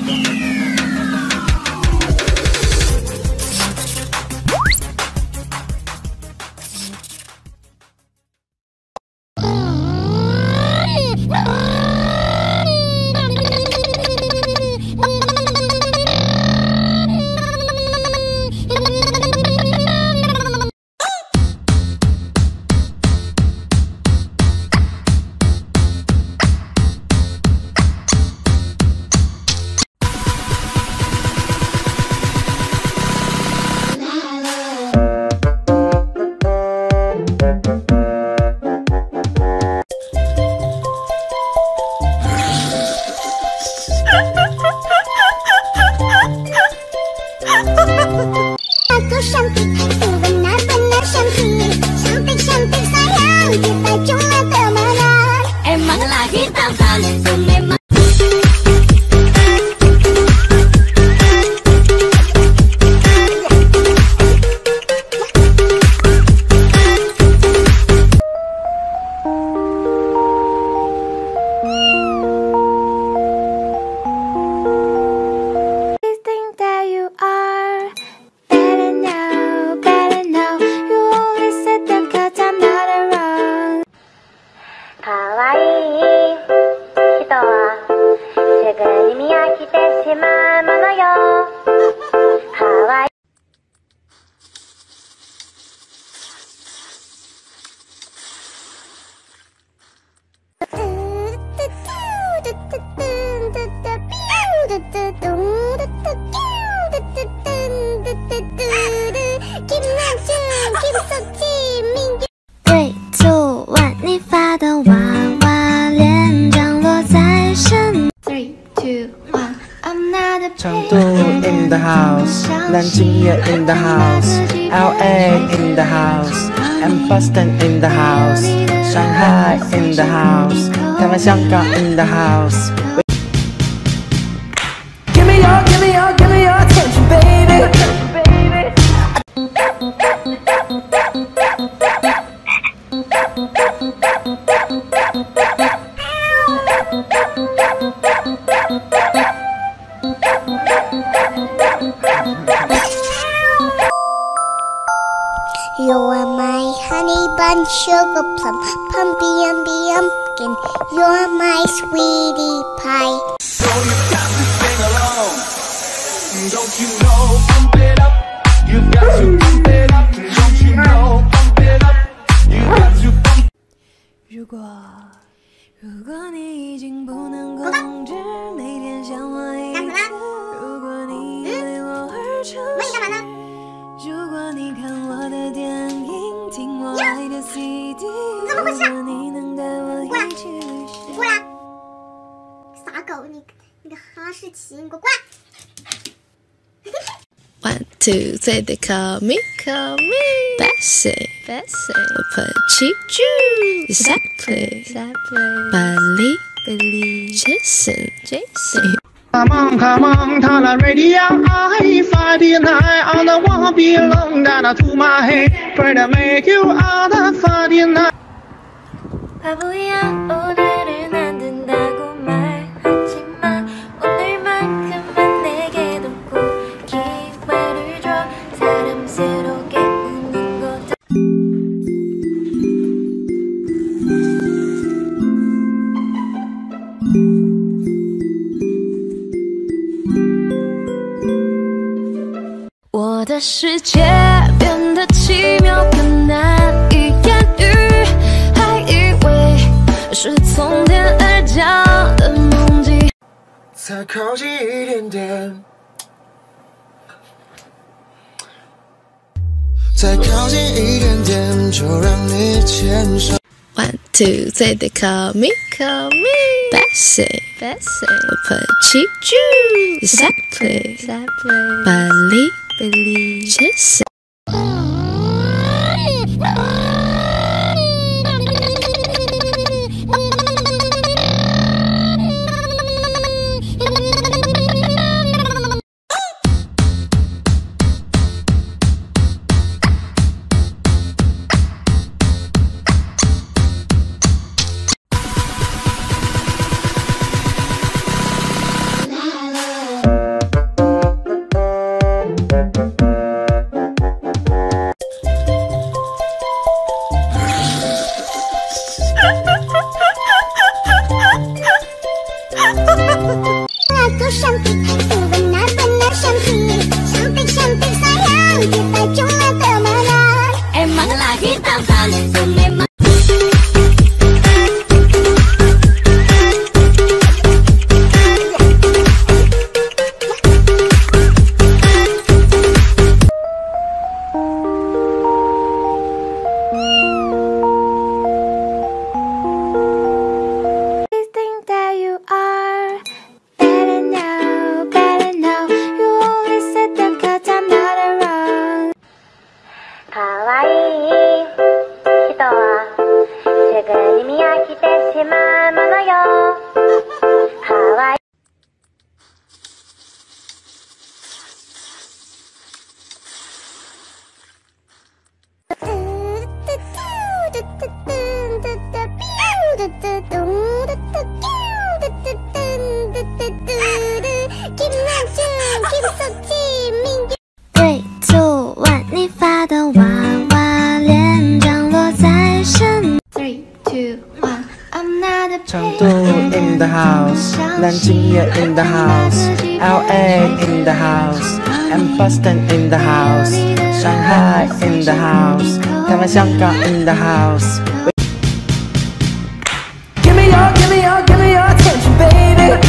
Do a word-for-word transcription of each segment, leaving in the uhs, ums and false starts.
Three, two, one， 你发的娃娃脸降落在身。Three, two, one, I'm not a 成都 in the house， 南京也 in the house，L A in the house，and Boston in the house， 上海 in the house， 台湾、香港 in the house。Give me your, give me your, give me your attention, baby. You are my honey bun, sugar plum, pumpy umby umpkin. You are my sweetie pie. So you got to sing along. Don't you know? Pump it up. You got to pump it up. Don't you know? Pump it up. You got to pump. 如果如果你已经不能控制，每天想我一个，如果你为我而抽象，如果你看我的电影，听我爱的 C D， 如果你能带我一起旅行。 过来！傻狗，你你个哈士奇，你给我过来！ One, two, three, they call me, call me Bessie, Bessie. Petit Jew, exactly, exactly. Billy, Billy, Jason, Jason. Come on, come on, turn the radio on. Friday night on the wall belong down to my head. Pray to make you out of Friday night. 바보야 오늘은 안 된다고 말하지만 오늘만큼은 내게도 꼭 기회를 줘 사람스럽게 웃는 거다.我的世界变得奇妙，更难以言喻，还以为是从天而降的梦境。 再靠近一点点，再靠近一点点，就让你牵手。 One, two, three, they call me, call me Bessie, Bessie. Petit Jew, exactly, exactly. Billy, Billy, Jason. selalu cantik, ku benar-benar cantik. Cantik-cantik sayang, kita cuma temenan. Emang lagi tampan, tuh memang. Three, two, one， 你发的娃娃脸降落在身。Three, two, one, I'm not a 成都 in the house， 南京也 in the house，L A in the house，and Boston in the house， 上海 in the house， 台湾、香港 in the house。Give me your, give me your, give me your attention, baby.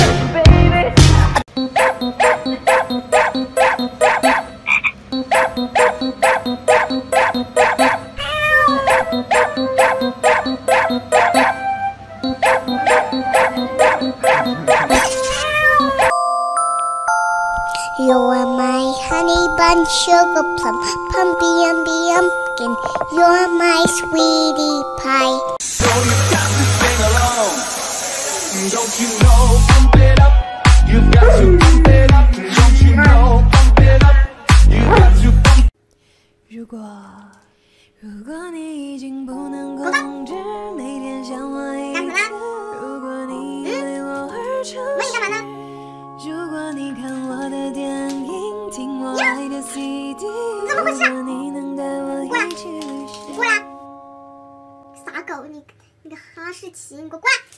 You are my honey bun, sugar plum, pumpy umby umpkin. You're my sweetie pie. So you got to sing along. Don't you know? Pump it up. You got to pump it up. Don't you know? Pump it up. You got to pump. 如果如果你已经不能控制每天想我一个，如果你为我而诚实，如果你看我的电影，听我爱的 C D， 如果你能带我一起旅行。 过来！傻狗，你你个哈士奇，你给我过来！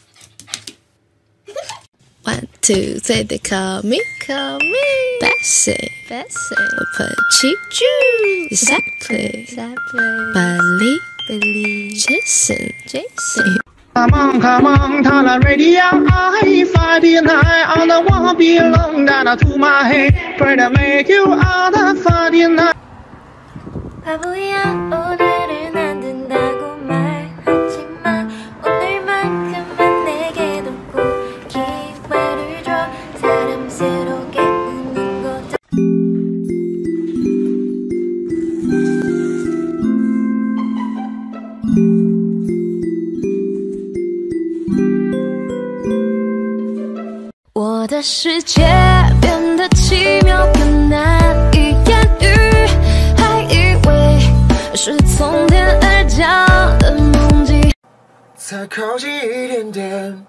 One, two, three, they call me, call me Bessie, Bessie. Petit Jew, exactly, exactly. Billy, Billy, Jason, Jason. Come on, come on, tell the radio, I Friday night on the won't be long down to my head, pray to make you on the Friday night. 바보야 오늘은 안 된다고 말하지만 오늘만큼은 내게도 꼭 기회를 줘 사랑스럽게 웃는 거다.我的世界变得奇妙，更难以言喻，还以为是从天而降的梦境。 再靠近一点点，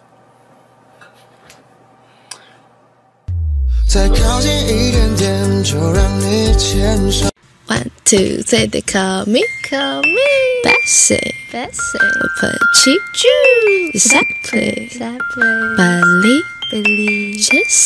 再靠近一点点，就让你牵手。One, two, three, they call me, call me Bessie, Bessie. Petit Jew, exactly, exactly. Billy, Billy, Jason.